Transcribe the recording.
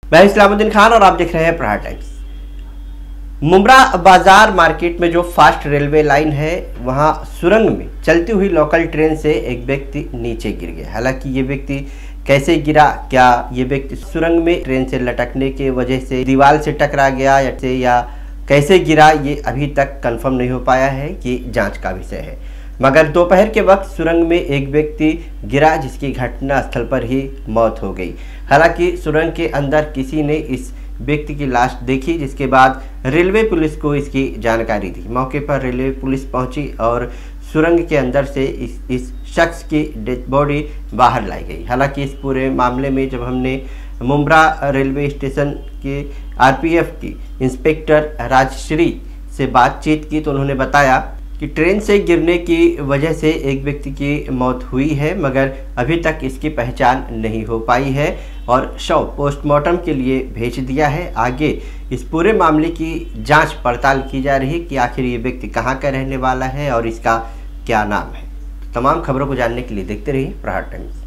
मैं इस्लामुद्दीन खान और आप देख रहे हैं प्रहार टाइम्स। मुंब्रा बाजार मार्केट में जो फास्ट रेलवे लाइन है वहां सुरंग में चलती हुई लोकल ट्रेन से एक व्यक्ति नीचे गिर गया। हालांकि ये व्यक्ति कैसे गिरा, क्या ये व्यक्ति सुरंग में ट्रेन से लटकने के वजह से दीवार से टकरा गया या कैसे गिरा, ये अभी तक कंफर्म नहीं हो पाया है। ये जांच का विषय है। मगर दोपहर के वक्त सुरंग में एक व्यक्ति गिरा जिसकी घटना स्थल पर ही मौत हो गई। हालांकि सुरंग के अंदर किसी ने इस व्यक्ति की लाश देखी, जिसके बाद रेलवे पुलिस को इसकी जानकारी दी। मौके पर रेलवे पुलिस पहुंची और सुरंग के अंदर से इस शख्स की डेड बॉडी बाहर लाई गई। हालांकि इस पूरे मामले में जब हमने मुंब्रा रेलवे स्टेशन के आरपीएफ की इंस्पेक्टर राजश्री से बातचीत की तो उन्होंने बताया कि ट्रेन से गिरने की वजह से एक व्यक्ति की मौत हुई है, मगर अभी तक इसकी पहचान नहीं हो पाई है और शव पोस्टमार्टम के लिए भेज दिया है। आगे इस पूरे मामले की जांच पड़ताल की जा रही है कि आखिर ये व्यक्ति कहां का रहने वाला है और इसका क्या नाम है। तमाम खबरों को जानने के लिए देखते रहिए प्रहार टाइम्स।